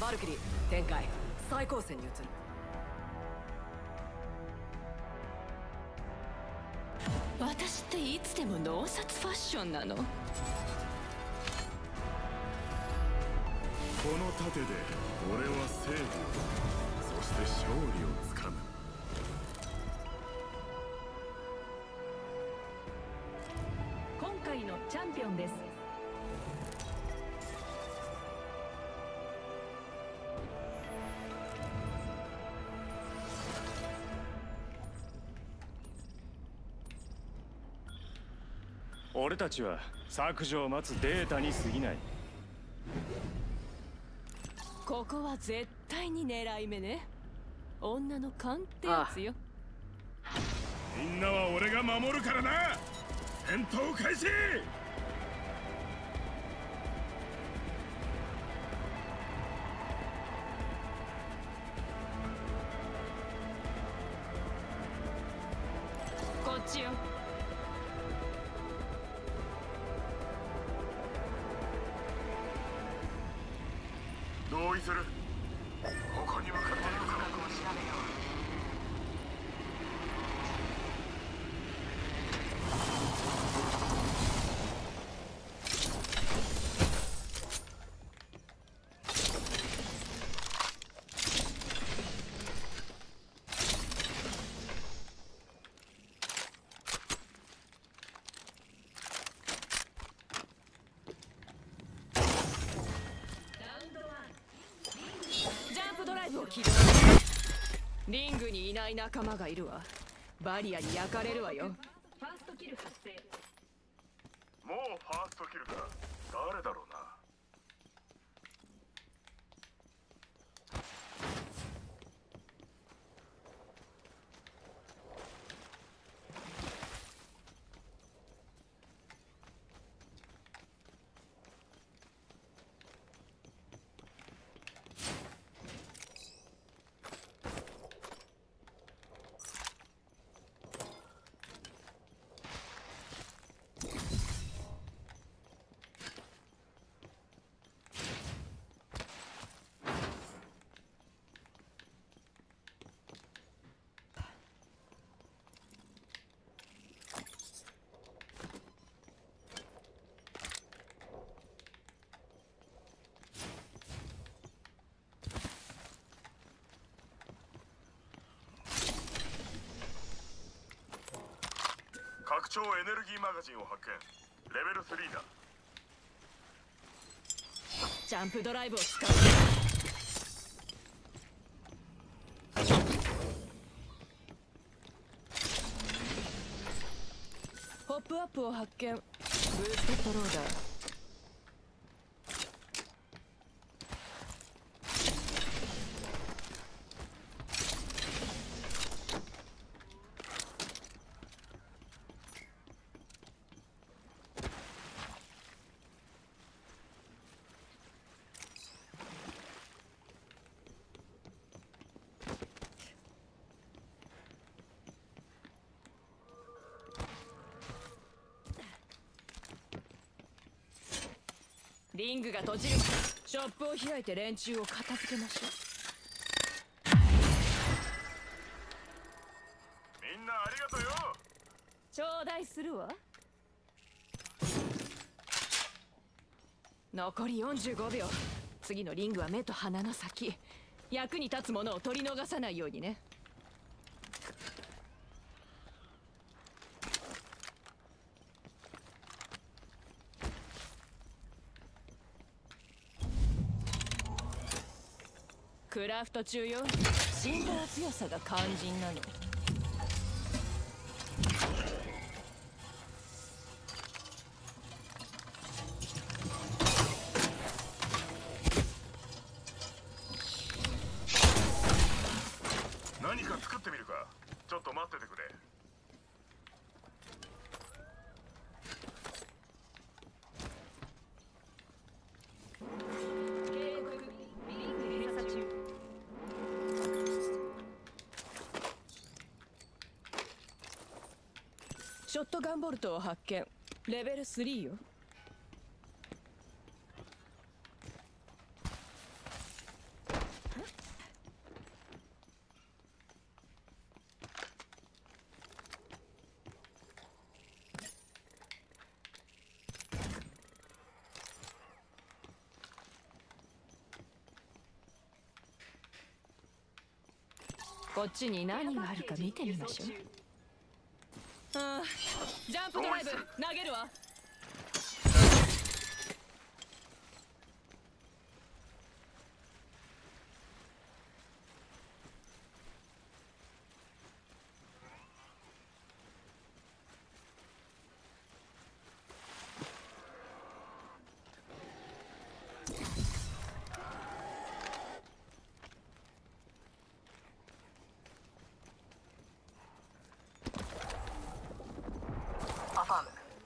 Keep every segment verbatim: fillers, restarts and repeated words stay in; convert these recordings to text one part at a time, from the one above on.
バルキリー展開。最高線に移る。 私っていつでも脳殺ファッションなの？この盾で俺は正義を、そして勝利をつかむ。 今回のチャンピオンです。 俺たちは削除を待つデータに過ぎない。 ここは絶対に狙い目ね。女の勘ってやつよ。 みんなは俺が守るからな。戦闘開始。 こっちよ。 同意する。ここに向かっているから。 リングにいない仲間がいるわ。バリアに焼かれるわよ。ファーストキル発生。 もうファーストキルか。誰だろうな。拡張エネルギーマガジンを発見。レベルスリーだ。 ジャンプドライブを使う。ホップアップを発見。ブーストトローダー。リングが閉じる。ショップを開いて連中を片付けましょう。 みんなありがとうよ。 頂戴するわ。残りよんじゅうごびょう。次のリングは目と鼻の先。役に立つものを取り逃さないようにね。クラフト中よ。死んだら強さが肝心なの。 何か作ってみるか。ちょっと待っててくれ。 ショットガンボルトを発見。レベルスリーよ。 こっちに何があるか見てみましょう。ああ、ジャンプドライブ投げるわ。 アファーム。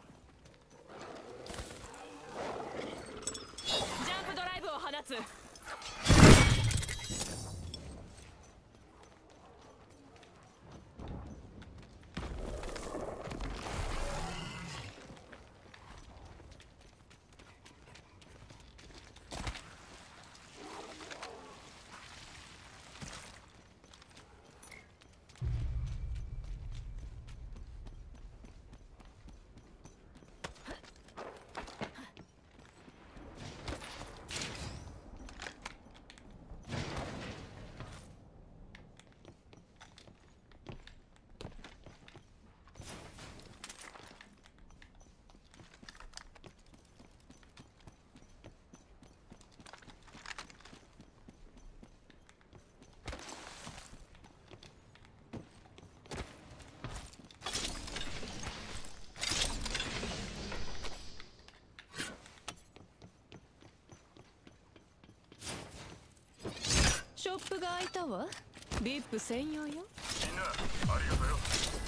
ジャンプドライブを放つ。ショップが開いたわ。ビーアイピー 専用よ。 みんなありがとうよ。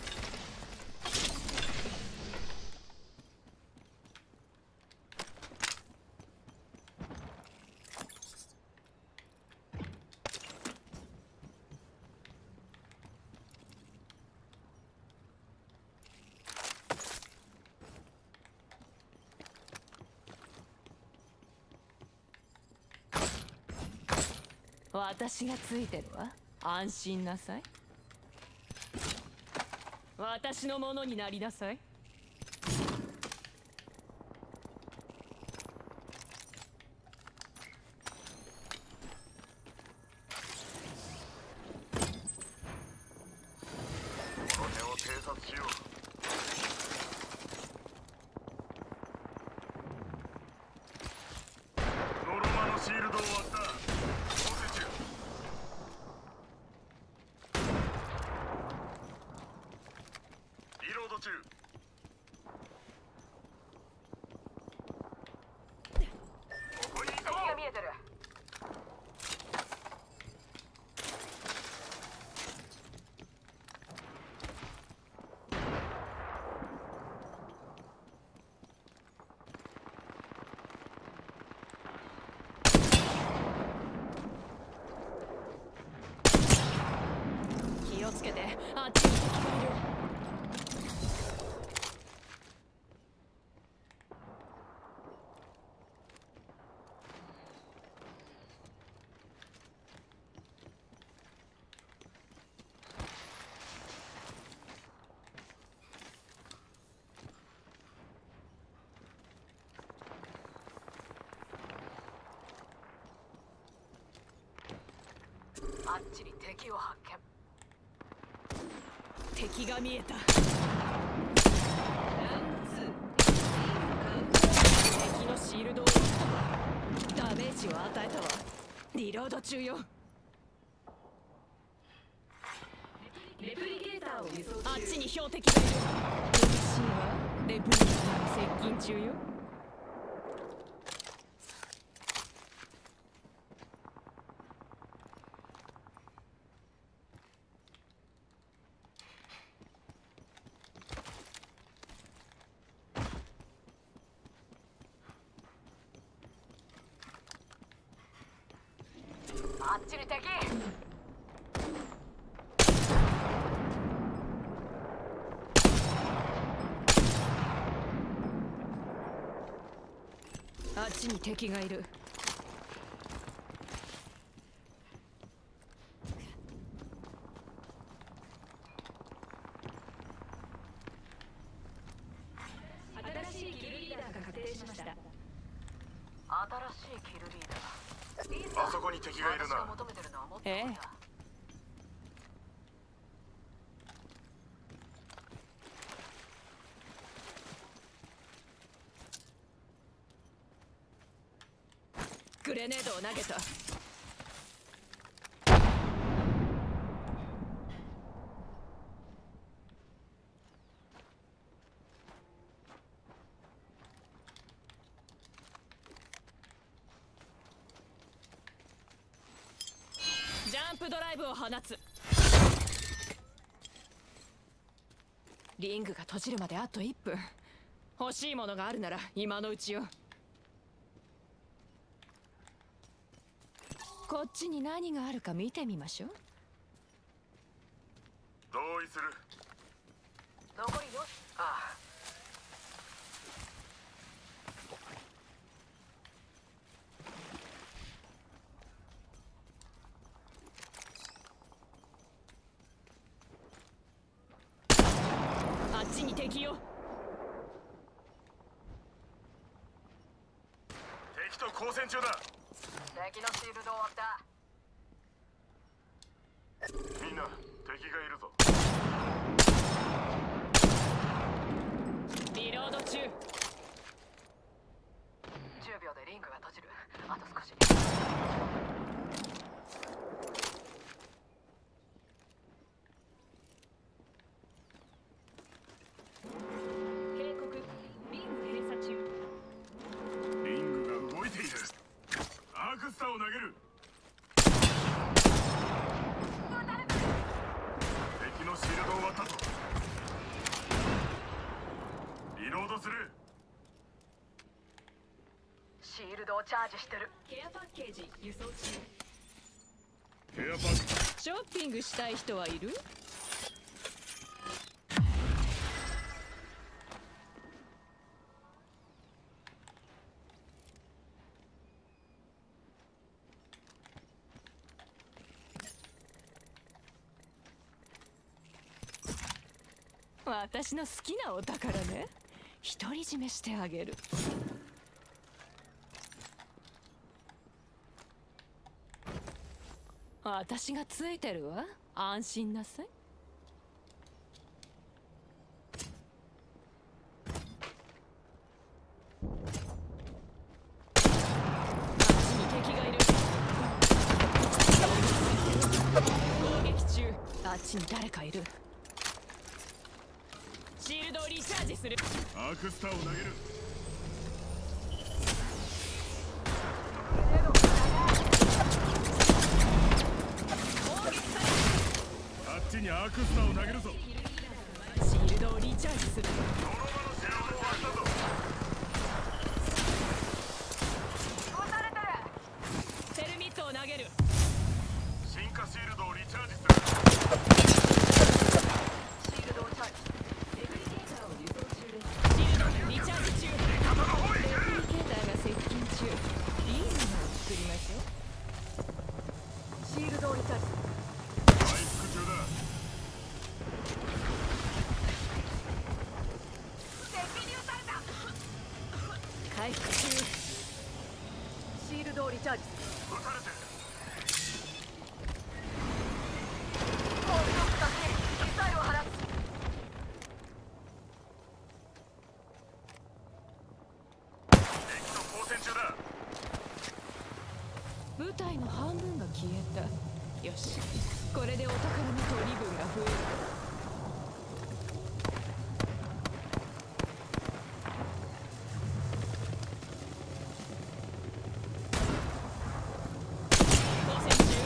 私がついてるわ。安心なさい。私のものになりなさい。 この辺を偵察しよう。ノルマのシールドを割った。リロード中。ここに行こ敵が見えてる。 気をつけて。あっちに敵がいる。 あっちに敵を発見。 敵が見えた。敵のシールドをダメージを与えたわ。リロード中よ。 レプリゲーターを輸送中。 あっちに標的がいる。嬉しいわ。レプリゲーターが接近中よ。 あっちに敵。 あっちに敵がいる。 新しいキルリーダーが確定しました。新しいキルリーダー。 あそこに敵がいるな。 私が求めてるのはもっとええ。 グレネードを投げた。ジャンプドライブを放つ。リングが閉じるまであといっぷん。欲しいものがあるなら今のうちよ。こっちに何があるか見てみましょう。 同意する。 残りよ。ああ。あっちに敵よ。 敵と交戦中だ。 敵のシールド終わった。 みんな敵がいるぞ。 リロード中。じゅうびょうでリングが閉じる。あと少し。 警告、リング閉鎖中。 リングが動いている。アークスターを投げる。敵のシールドを割ったぞ。リロードする。 シールドをチャージしてる。 ケアパッケージ輸送中。 ケアパック。 ショッピングしたい人はいる？私の好きなお宝ね。独り占めしてあげる。私がついてるわ。安心なさい。あっちに敵がいる。攻撃中。あっちに誰かいる。シールドをリチャージする。 アークスターを投げる。あっちにアークスターを投げるぞ。 シールドをリチャージする。 その場のシールドを割ったぞ。 撃たれてる。 テルミットを投げる。 進化シールドをリチャージする。 シールドをチャージ。 レプリケーターを輸送中です。 シールドリチャージ中。 味方の方へ行レプリけ。 ケーターが接近中。いいものを作りましょう。 シールドをリチャージ。 回復中だ。 敵に撃たれた。 回復中。 シールドをリチャージ。 撃たれてる。 コールドを使ってミサイルを放つ。 敵と交戦中だ。 部隊の半分が消えた。よし、これでお宝の取り分が増える。交戦中。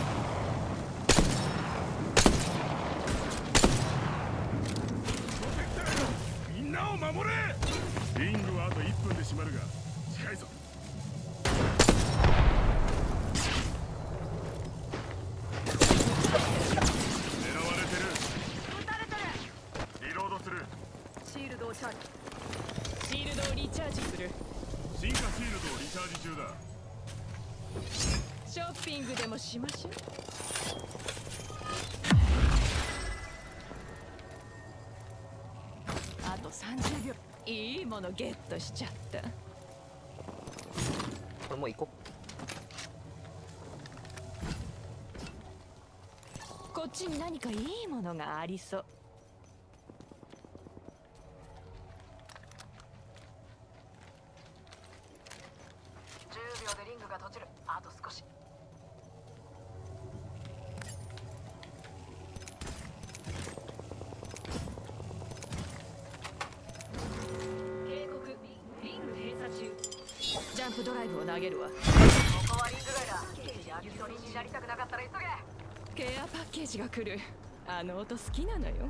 みんなを守れ。リングはあといっぷんで閉まるが近いぞ。狙われてる。 撃たれてる。 リロードする。 シールドをチャージ。 シールドをリチャージする。 進化シールドをリチャージ中だ。 ショッピングでもしましょう。あとさんじゅうびょう。いいものゲットしちゃった。 これもう行ここっちに何かいいものがありそう。 じゅうびょうでリングがが閉じる。あと少し。 警告リング閉鎖中。 ジャンプドライブを投げるわ。 ここはリング外だ。焼き鳥になりたくなかったら急げ。 ケアパッケージが来る。あの音好きなのよ。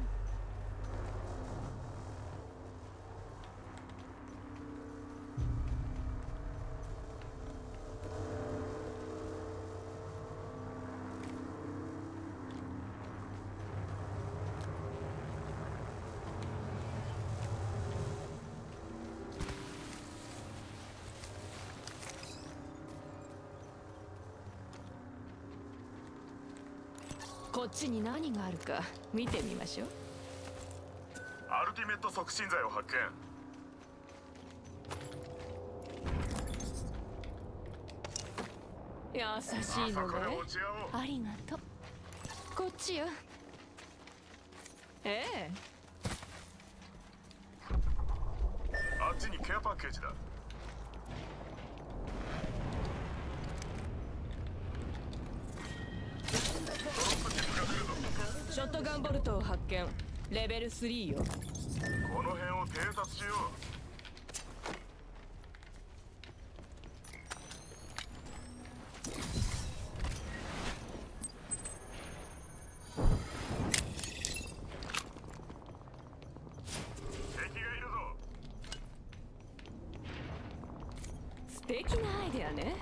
こっちに何があるか見てみましょう。 アルティメット促進剤を発見。 優しいのね。ありがとう。こっちよ。ええ。 あっちにケアパッケージだ。 ショットガンボルトを発見。レベルスリーよ。 この辺を偵察しよう。敵がいるぞ。 素敵なアイデアね。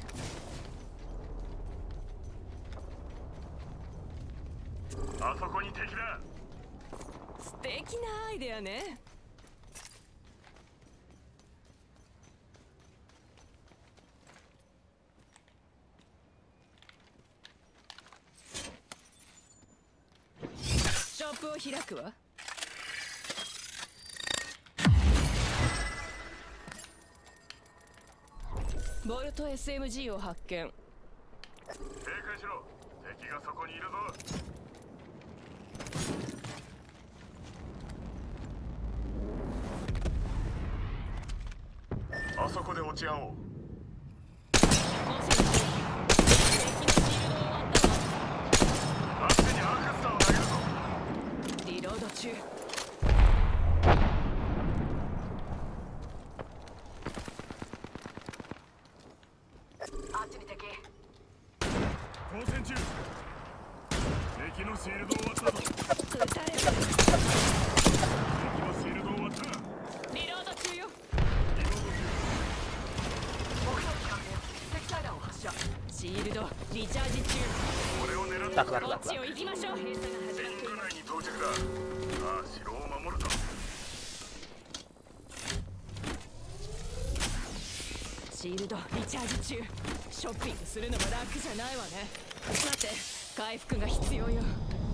あそこに敵だ。 素敵なアイデアね。ショップを開くわ。ボルト エスエムジー を発見。 警戒しろ。敵がそこにいるぞ。あそこで落ち合おう。あっちにアークスターを投げるぞ。 リロード中。 あっちに敵。 交戦中。敵のシールド終わったぞ。 撃たれる。 敵のシールド終わった。 リロード中よ。 リロード中。 目標に関係敵対弾を発射。 シールドリチャージ中。 俺を狙ってダクダクこダクダク。 っちを行きましょう。閉鎖が始まリンっていまグ内に到着だ。さあ城を守るぞ。 す。シールドリチャージ中。ショッピングするのも楽じゃないわね。待って、回復が必要よ。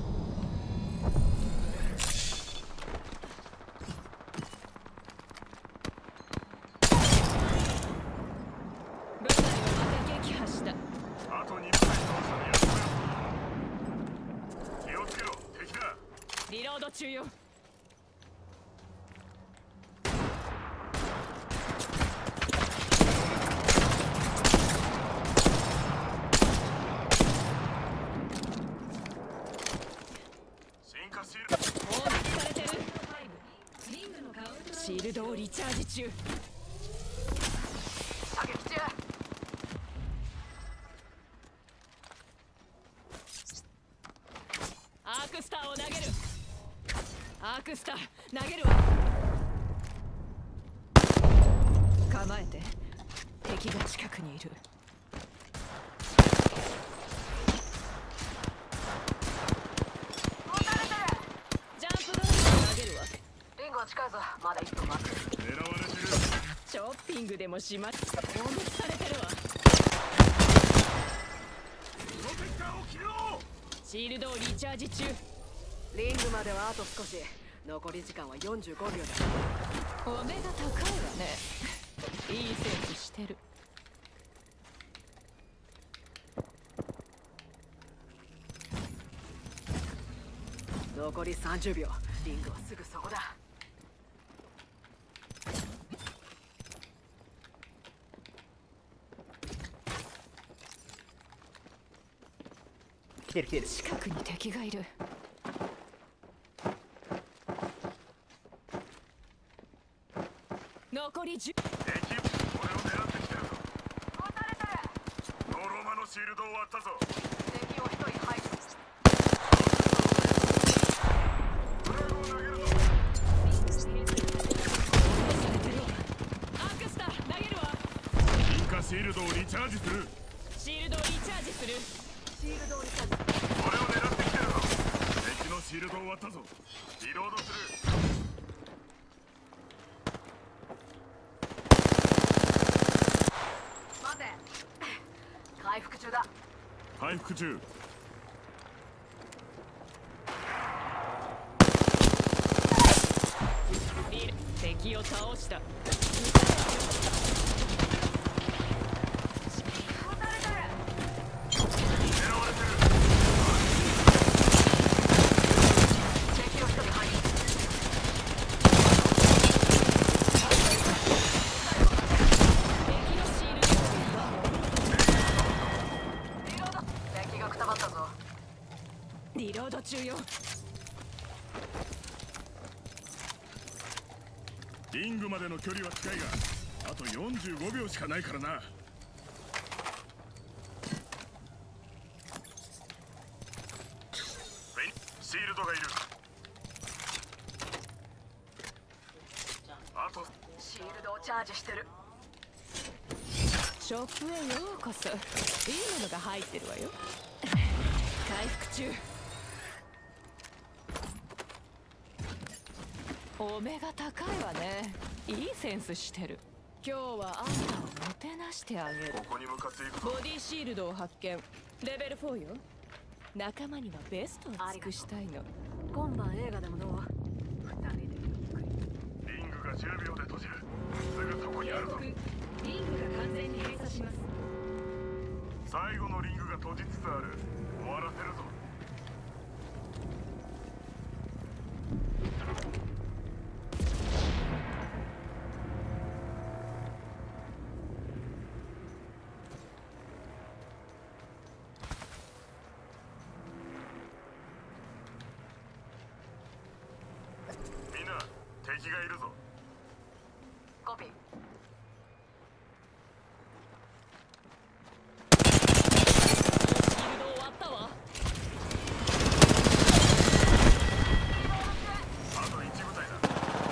部隊をまた撃破した。 あとに部隊倒したらやっとよ。気をつけろ。敵だ。 リロード中よ。 進化シールド。 攻撃されてる。 リングのカウントシールドをリチャージ中。 射撃中。 アークスターを投げる。アークスター投げるわ。構えて。敵が近くにいる。 撃たれてる。 ジャンプドライブを投げるわ。 リングは近いぞ。まだいっぷん待つ。 狙われてる。 ショッピングでもします。攻撃されてるわ。 プロテクターを切ろう。 シールドをリチャージ中。 リングまではあと少し。残り時間はよんじゅうごびょうだ。 お目が高いわね。いいセンスしてる。 残りさんじゅうびょう。リングはすぐそこだ。 てる来てる。 近くに敵がいる。残りじゅう。 敵俺を狙ってきてるぞ。ノロマのシールドを割ったぞ。 敵を一人排除。 フラグを投げるぞ。 アークスター投げるわ。 引火シールドをリチャージする。 シールドをリチャージする。 シールドをリチャージ。 俺を狙ってきてるぞ。敵のシールドを割ったぞ。リロードする。 待て。回復中だ。 回復中。 ビル敵を倒した。 狙われてる。 敵を一人排除。 敵のシールドリロード。敵がくたばったぞ。 リロード中よ。 リングまでの距離は近いが、あとよんじゅうごびょうしかないからな。シールドがいる。あとシールドをチャージしてる。 ショップへようこそ。いいものが入ってるわよ。回復中。お目が高いわね。いいセンスしてる。今日はあんたをもてなしてあげる。 ここに向かっていくぞ。 ボディシールドを発見。レベルフォーよ。仲間にはベストを尽くしたいの。 今晩映画でもどう？二人でゆっくり。 リングがじゅうびょうで閉じる。すぐそこにあるぞ。 リングが完全に閉鎖します。 最後のリングが閉じつつある。終わらせるぞ。みんな、敵がいるぞ。 コピー。 シールド終わったわ。 あと一部隊だ。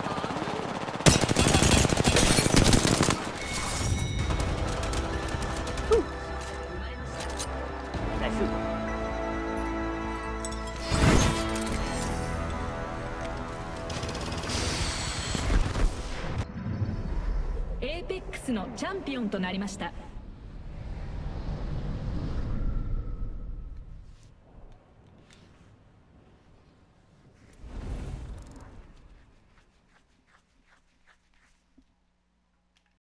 ナイス。 エーペックスのチャンピオンとなりました。